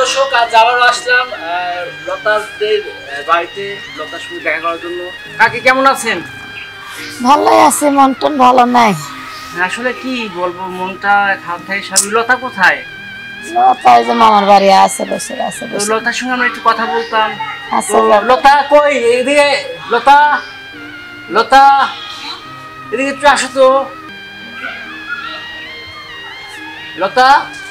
দর্শক আজ আবার আসলাম লতাদের বাড়িতে লতার সঙ্গে দেখা করার জন্য। কাকি কেমন আছেন? ভালোই আছে, মনটা ভালো নাই। আসলে কি বলবো, মনটা খারাপ থাকে সবই। লতা কোথায়? লতা যে মামার বাড়ি আছে, বসে আছে। লতার সঙ্গে আমরা একটু কথা বলতাম। আচ্ছা, লতা কই? এদিকে লতা, লতা এদিকে একটু আসো তো। লতা,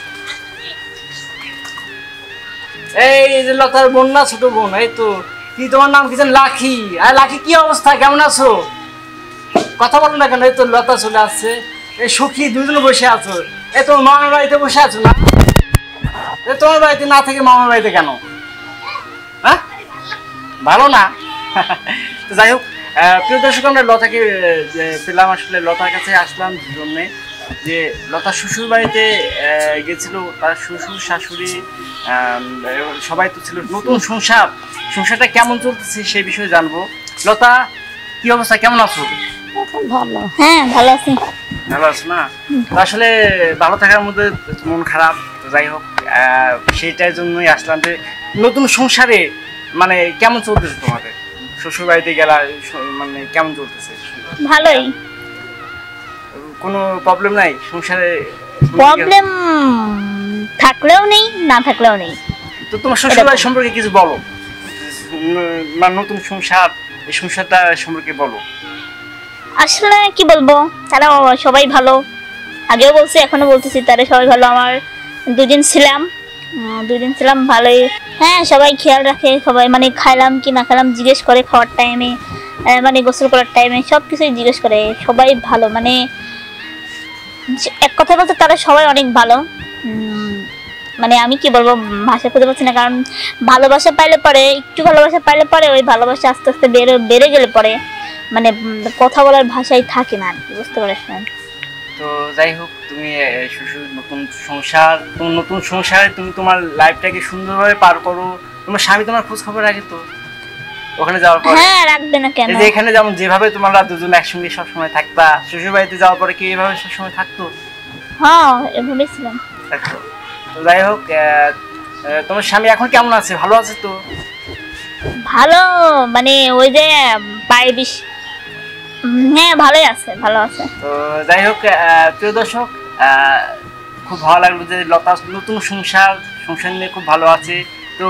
এই যে লতার বোন না, ছোট বোন। এই তো, কি তোমার নাম কি জান? লাখি। আর লাখি, কি অবস্থা, কেমন আছো? কথা বলো না কেন? এই তো লতা চলে আসছে। এই সখী দুজনে বসে আছো। এই তোমার মামার বাড়িতে বসে আছো না? তোমার বাড়িতে না থেকে মামার বাড়িতে কেন? হ্যাঁ, ভালো না? তো যাই হোক, প্রিয় দর্শক, আমরা লতাকে পেলাম। আসলে লতার কাছে আসলাম জন্যে যে লতার শ্বশুর বাড়িতে গেছিল। তার শ্বশুর শাশুড়ি সবাই তো ছিল। নতুন সংসারটা কেমন চলতেছে সেই বিষয়ে জানবো। লতা, কি অবস্থা, কেমন আছো? ভালো, হ্যাঁ ভালো আছি। ভালো আছো না? আসলে ভালো থাকার মধ্যে মন খারাপ। তো যাই হোক, সেইটার জন্যই আসলাম যে নতুন সংসারে মানে কেমন চলতেছে তোমাদের? শ্বশুর বাড়িতে গেলা, মানে কেমন চলতেছে? ভালোই। কোনো প্রবলেম নাই সংসারে? প্রবলেম থাকলেও নেই, না থাকলেও নেই। তো তোমার শ্বশুর বাড়ি সম্পর্কে কিছু বলো, মানে নতুন সংসার, এই সংসারটা সম্পর্কে বলো। আসলে কি বলবো, তারা সবাই ভালো। আগেও বলছি, এখনো বলতেছি, তারা সবাই ভালো। আমার দুদিন ছিলাম ভালোই। হ্যাঁ, সবাই খেয়াল রাখে। সবাই মানে খাইলাম কি না খাইলাম জিজ্ঞেস করে, খাওয়ার টাইমে, মানে গোসল করার টাইমে সব কিছুই জিজ্ঞেস করে। সবাই ভালো, মানে এক কথা বলতে তারা সবাই অনেক ভালো। মানে আমি কি বলবো, ভাষা খুঁজে পাচ্ছি না। কারণ ভালোবাসা পাইলে পরে, একটু ভালোবাসা পাইলে পরে, ওই ভালোবাসা আস্তে আস্তে বেড়ে গেলে পরে মানে কথা বলার ভাষাই থাকে না আর কি, বুঝতে পারছেন? তো যাই হোক, তুমি শ্বশুর নতুন সংসারে তুমি তোমার লাইফটাকে সুন্দরভাবে পার করো। তোমার স্বামী তোমার খোঁজ খবর রাখে তো ওখানে যাওয়ার পরে? হ্যাঁ, রাখবে না কেন? যে এখানে যেমন যেভাবে তোমরা দুজন একসঙ্গে সবসময় থাকতা, শ্বশুর বাড়িতে যাওয়ার পরে কি এভাবে সবসময় থাকতো? হ্যাঁ, এভাবেই ছিলাম। তো যাই হোক, তোমার স্বামী এখন কেমন আছে? ভালো আছে তো? ভালো মানে ওই যে পায়ে বিষ। হ্যাঁ, ভালোই আছে, ভালো আছে। তো যাই হোক, প্রিয় দর্শক, খুব ভালো লাগলো যে লতার নতুন সংসার নিয়ে খুব ভালো আছে। তো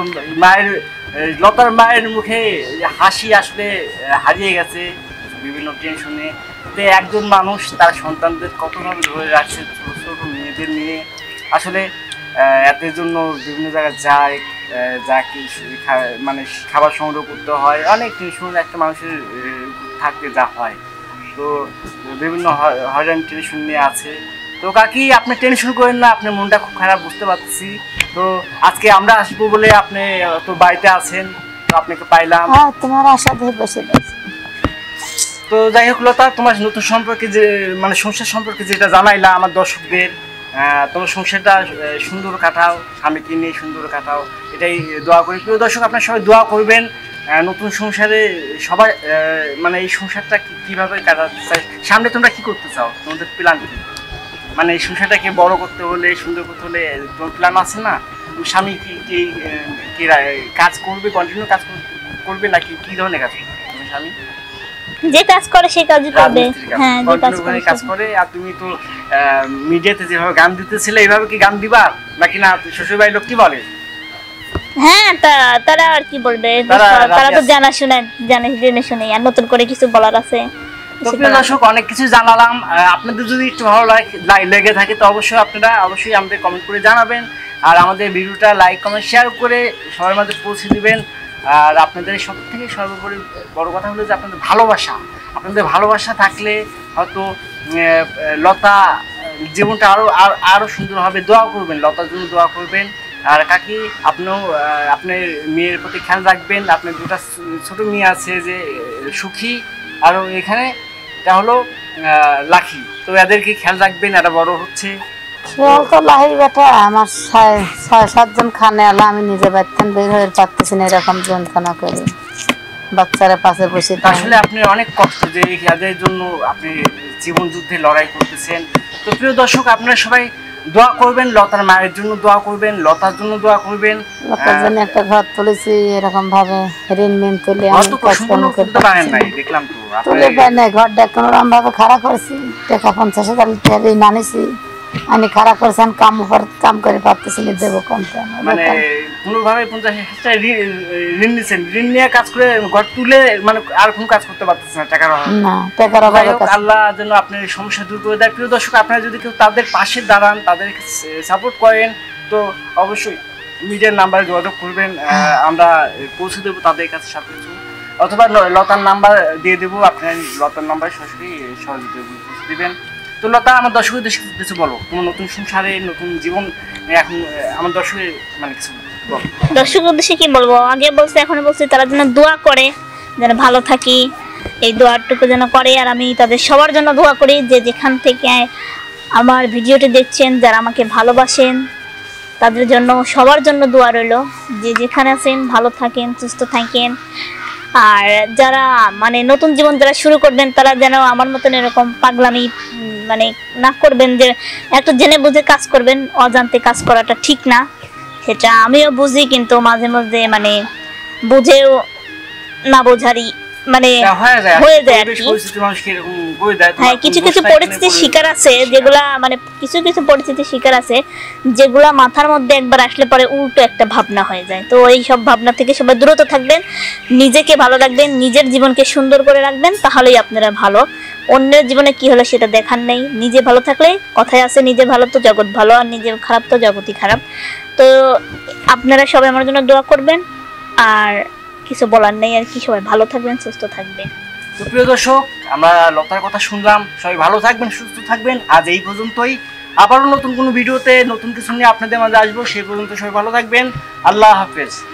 লতার মায়ের মুখে হাসি আসলে হারিয়ে গেছে বিভিন্ন টেনশনে। তো একজন মানুষ তার সন্তানদের কতভাবে ধরে রাখছে, ছোট ছোট মেয়েদের নিয়ে। আসলে এদের জন্য বিভিন্ন জায়গায় যায়, যা কি মানে খাবার সংগ্রহ করতে হয়, অনেক টেনশন একটা মানুষের থাকতে যা হয়। তো বিভিন্ন হয়রান টেনশন নিয়ে আছে। তো কাকি, আপনি টেনশন করেন না, আপনার মনটা খুব খারাপ, বুঝতে পারছি। তো আজকে আমরা আসবো বলে আপনি তো বাড়িতে আছেন, তো আপনাকে পাইলাম। তোমার আশা দিয়ে বসে আছি। তো যাই হোক লতা, তোমার নতুন সম্পর্কে যে মানে সংসার সম্পর্কে যেটা জানাইলা আমার দর্শকদের, তোমার সংসারটা সুন্দর কাটাও, স্বামীকে নিয়ে সুন্দর কাটাও, এটাই দোয়া করি। প্রিয় দর্শক, আপনারা সবাই দোয়া করবেন নতুন সংসারে সবাই, মানে এই সংসারটা কিভাবে কাটাতে চাই। সামনে তোমরা কি করতে চাও, তোমাদের প্ল্যান কি? মানে এই সংসারটাকে বড় করতে হলে, সুন্দর করতে হলে তোমার প্ল্যান আছে না? স্বামী কি কাজ করবে, কন্টিনিউ কাজ করবে, নাকি কি ধরনের কাজ করবে তোমার স্বামী? যে কাজ করে সেই কাজই করবে। হ্যাঁ, যে কাজ করে। আর তুমি তো মিডিয়াতে যেভাবে গান দিতেছিলে, এইভাবে কি গান দিবা নাকি না? শ্বশুর বাড়ির লোক কি বলে? হ্যাঁ, তারা আর কি বলবে, তারা তো জেনে শুনে। আর নতুন করে কিছু বলার আছে? তো প্রিয় দর্শক, অনেক কিছু জানালাম। আপনাদের যদি একটু ভালো লেগে থাকে তো অবশ্যই আমাদের কমেন্ট করে জানাবেন। আর আমাদের ভিডিওটা লাইক, কমেন্ট, শেয়ার করে সবার মাঝে পৌঁছে দিবেন। আর আপনাদের সব থেকে সর্বোপরি বড় কথা হলো যে আপনাদের ভালোবাসা থাকলে হয়তো লতা জীবনটা আরো সুন্দর হবে। দোয়া করবেন, লতার জন্য দোয়া করবেন। আর কাকি, আপনিও আপনার মেয়ের প্রতি খেয়াল রাখবেন। আপনার দুটা ছোট মেয়ে আছে, যে সুখী আর এখানে এটা হলো লাখি। তো এদেরকে খেয়াল রাখবেন, এরা বড় হচ্ছে। তো লাহি বেটা আমার 6-7 জন খানে আলো, আমি নিজে বাচ্চান বের হয়ে পারতেছি না, এরকম যন্ত্রণা করি, বাচ্চারা পাশে বসে। আসলে আপনি অনেক কষ্ট যে এদের জন্য আপনি জীবন যুদ্ধে লড়াই করতেছেন। তো প্রিয় দর্শক, আপনারা সবাই দোয়া করবেন, লতার মায়ের জন্য দোয়া করবেন, লতার জন্য দোয়া করবেন। লতার জন্য একটা ঘর তুলেছি এরকম ভাবে, ঋণ মিন তুলে ঘর আমি তো কাজকর্ম সম্পূর্ণ করতে করতে পারেন নাই, দেখলাম তো তুলে পাই নাই। ঘরটা কোনোরকম ভাবে খাড়া করছি, টাকা 50,000 ঋণ আনিছি, আমি খাড়া করছেন কাম করে পারতেছি না, দেবো কমতে মানে কোনোভাবে 50,000 ঋণ নিছেন, ঋণ নিয়ে কাজ করে ঘর তুলে মানে আর কোনো কাজ করতে পারতেছেন না টাকার অভাবে। না, টাকার অভাবে কাজ। আল্লাহ যেন আপনার সমস্যা দূর করে দেয়। প্রিয় দর্শক, আপনারা যদি কেউ তাদের পাশে দাঁড়ান, তাদেরকে সাপোর্ট করেন, তো অবশ্যই মিডিয়ার নাম্বারে যোগাযোগ করবেন, আমরা পৌঁছে দেবো তাদের কাছে সব কিছু, অথবা লতার নাম্বার দিয়ে দেবো, আপনার লতার নাম্বারে সরাসরি সহযোগিতা পৌঁছে দেবেন। তো লতা, আমার দর্শকদের কিছু বলো, তোমার নতুন সংসারে নতুন জীবন এখন আমার দর্শকের মানে কিছু বলো। দর্শক উদ্দেশ্যে কি বলবো, আগে বলছি এখনো বলছি, তারা যেন দোয়া করে, যেন ভালো থাকি, এই দোয়াটুকু যেন করে। আর আমি তাদের সবার জন্য দোয়া করি, যে যেখান থেকে আমার ভিডিওটি দেখছেন, যারা আমাকে ভালোবাসেন, তাদের জন্য সবার জন্য দোয়া রইল, যে যেখানে আছেন ভালো থাকেন, সুস্থ থাকেন। আর যারা মানে নতুন জীবন যারা শুরু করবেন, তারা যেন আমার মতন এরকম পাগলামি মানে না করবেন, যে একটু জেনে বুঝে কাজ করবেন, অজান্তে কাজ করাটা ঠিক না, সেটা আমিও বুঝি, কিন্তু মাঝে মধ্যে মানে বুঝেও না বোঝারই মানে হয়ে যায় আর কি। হ্যাঁ, কিছু কিছু পরিস্থিতির শিকার আছে যেগুলা মানে কিছু কিছু পরিস্থিতির শিকার আছে যেগুলা মাথার মধ্যে একবার আসলে পরে উল্টো একটা ভাবনা হয়ে যায়। তো এই সব ভাবনা থেকে সবাই দূরত থাকবেন, নিজেকে ভালো রাখবেন, নিজের জীবনকে সুন্দর করে রাখবেন, তাহলেই আপনারা ভালো। অন্যের জীবনে কি হলো সেটা দেখার নেই, নিজে ভালো থাকলে কথায় আছে, নিজে ভালো তো জগৎ ভালো, আর নিজে খারাপ তো জগৎই খারাপ। তো আপনারা সবাই আমার জন্য দোয়া করবেন, আর কিছু বলার নেই আর কি, সবাই ভালো থাকবেন, সুস্থ থাকবেন। তো প্রিয় দর্শক, আমরা লতার কথা শুনলাম, সবাই ভালো থাকবেন, সুস্থ থাকবেন। আজ এই পর্যন্তই, আবারও নতুন কোনো ভিডিওতে নতুন কিছু নিয়ে আপনাদের মাঝে আসবো। সেই পর্যন্ত সবাই ভালো থাকবেন, আল্লাহ হাফেজ।